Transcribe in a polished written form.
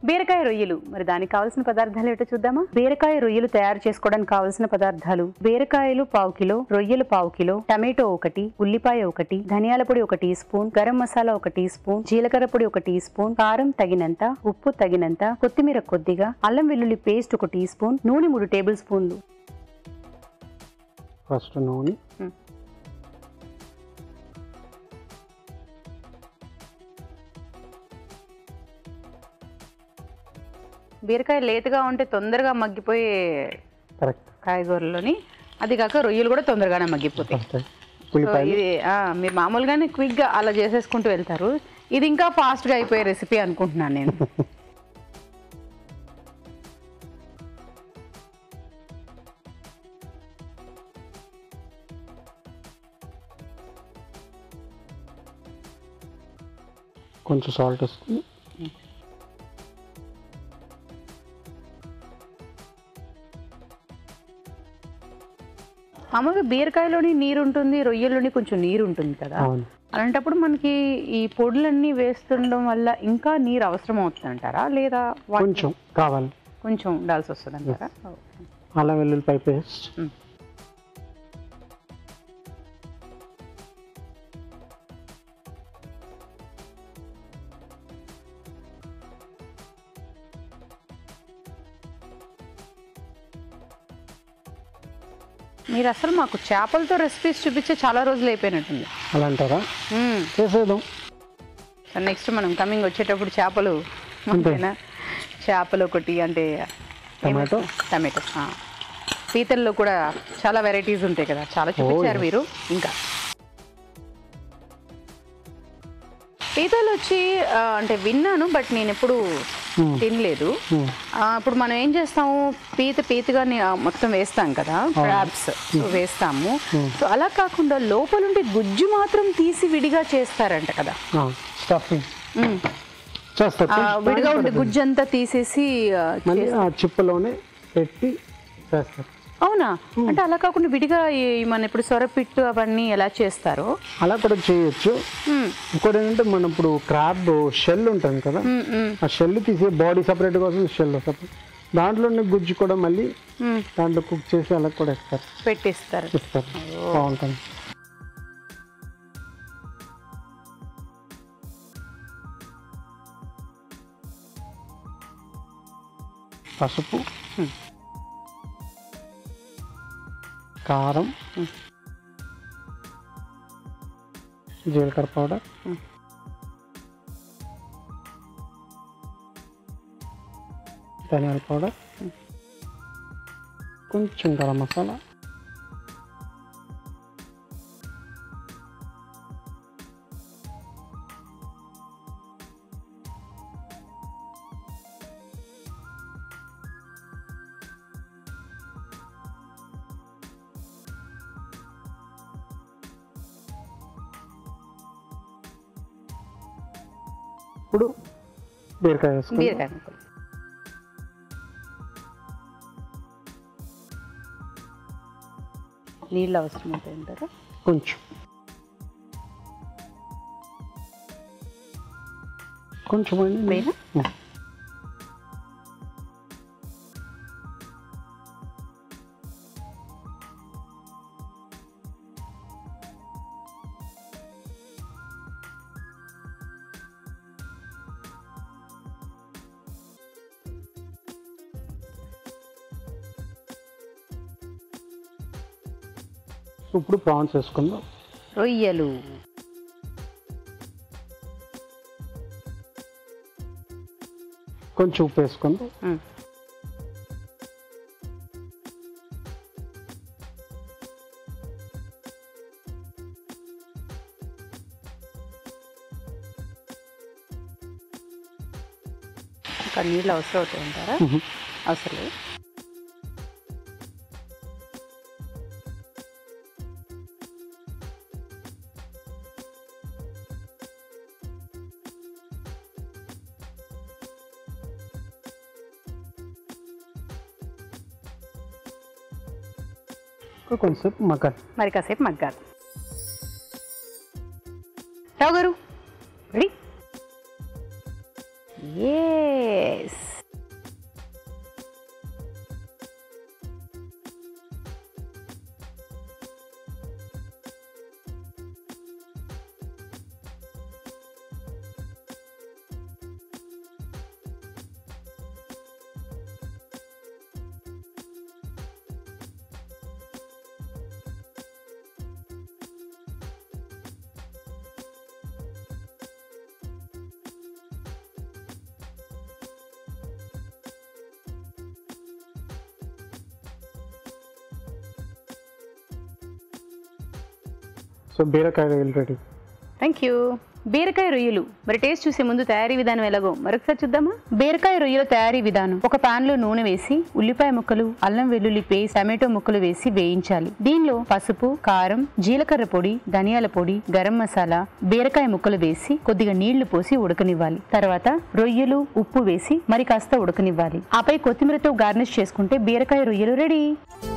బీరకాయ రొయ్యలు మరి దానికి కావాల్సిన పదార్థాలు ఏంటో చూద్దామా. బీరకాయ రొయ్యలు తయారు చేసుకోవడానికి కావాల్సిన పదార్థాలు: బీరకాయలు 1/2 కిలో, రొయ్యలు 1/2 కిలో, టమాటో 1, ఉల్లిపాయ 1, ధనియాల పొడి 1 teaspoon, garam masala 1 teaspoon, జీలకర్ర పొడి 1 టీ స్పూన్, కారం తగినంత, ఉప్పు తగినంత, కొత్తిమీర కొద్దిగా, అల్లం వెల్లుల్లి పేస్ట్ 1 టీ స్పూన్, నూనె 3 టేబుల్ స్పూన్లు. ఫస్ట్ నూనె, బీరకాయ లేతగా ఉంటే తొందరగా మగ్గిపోయే కాయగూరలోని, అది కాక రొయ్యలు కూడా తొందరగానే మగ్గిపోతాయి. ఇది మీరు మామూలుగానే క్విక్గా అలా చేసేసుకుంటూ వెళ్తారు, ఇది ఇంకా ఫాస్ట్గా అయిపోయే రెసిపీ అనుకుంటున్నాను నేను. కొంచెం సాల్ట్ వేసుకుని మామూలుగా బీరకాయలోని నీరు ఉంటుంది, రొయ్యల్లోని కొంచెం నీరు ఉంటుంది కదా, అలాంటప్పుడు మనకి ఈ పొడులన్నీ వేస్తుండడం వల్ల ఇంకా నీరు అవసరం అవుతుంది అంటారా, లేదా కొంచెం కావాలి, కొంచెం ఉండాల్సి వస్తుంది అంటారా? అల్లం వెల్లుల్లిపాయ పేస్ట్, మీరు అసలు మాకు చేపలతో రెసిపీస్ చూపించే చాలా రోజులు అయిపోయినట్టుంది. అలా అంటారా? చేసేద్దాం. నెక్స్ట్ మనం కమింగ్ వచ్చేటప్పుడు చేపలు, చేపలు 1 అంటే టమాటో, పీతల్లో కూడా చాలా వెరైటీస్ ఉంటాయి కదా, చాలా చూపించారు మీరు. ఇంకా పీతలు వచ్చి అంటే విన్నాను, బట్ నేను ఎప్పుడు తినలేదు. ఇప్పుడు మనం ఏం చేస్తాము, పీతగా మొత్తం వేస్తాం కదా, క్రాబ్స్ వేస్తాము. సో అలా కాకుండా లోపలుండి గుజ్జు మాత్రం తీసి విడిగా చేస్తారంట కదా, విడిగా ఉండే గుజ్జు అంతా తీసేసి చిప్పలోనే పెట్టి చేస్తారు. అవునా? అంటే అలా కాకుండా విడిగా మన ఇప్పుడు సొరపిట్టు అవన్నీ ఎలా చేస్తారో అలా కూడా చేయొచ్చు. ఇంకోటి ఏంటంటే మనం ఇప్పుడు క్రాబ్ షెల్ ఉంటుంది కదా, ఆ షెల్ తీసి బాడీ సపరేట్ కోసం షెల్ సపరేట్, దాంట్లో గుజ్జు కూడా మళ్ళీ దాంట్లో కుక్ చేసి అలా కూడా ఇస్తారు, పెట్టిస్తారు, ఇస్తారు. బాగుంటుంది. పసుపు, కారం, జీలకర్ర పౌడర్, ధనియాల పౌడర్, కొంచెం గరం మసాలా, ఇప్పుడు బీరకాయ వేసుకుంటాం. నీళ్ళు అవసరం అవుతాయి అంటారా? కొంచెం అండి. ఇప్పుడు ప్రాన్స్ వేసుకుందాం. రొయ్యలు కొంచెం ఉప్పు వేసుకుందాం. ఇంకా నీళ్ళు అవసరం అవుతాయి అంటారా? అవసరం లేదు. కొంచెంసేపు మగ్గాలి, మరి కాసేపు మగ్గాలి. రావు గారు రెడీ? Yes. సో బీరకాయ రొయ్యలు రెడీ. Thank you. బీరకాయ రొయ్యలు మరి టేస్ట్ చూసే ముందు తయారీ విధానం ఎలాగో మరొకసారి చూద్దామా. బీరకాయ రొయ్యల తయారీ విధానం: ఒక పాన్ లో నూనె వేసి ఉల్లిపాయ ముక్కలు, అల్లం వెల్లుల్లి పేస్ట్, టమాటో ముక్కలు వేసి వేయించాలి. దీనిలో పసుపు, కారం, జీలకర్ర పొడి, ధనియాల పొడి, గరం మసాలా, బీరకాయ ముక్కలు వేసి కొద్దిగా నీళ్లు పోసి ఉడకనివ్వాలి. తర్వాత రొయ్యలు, ఉప్పు వేసి మరి కాస్త ఉడకనివ్వాలి. ఆపై కొత్తిమీరతో గార్నిష్ చేసుకుంటే బీరకాయ రొయ్యలు రెడీ.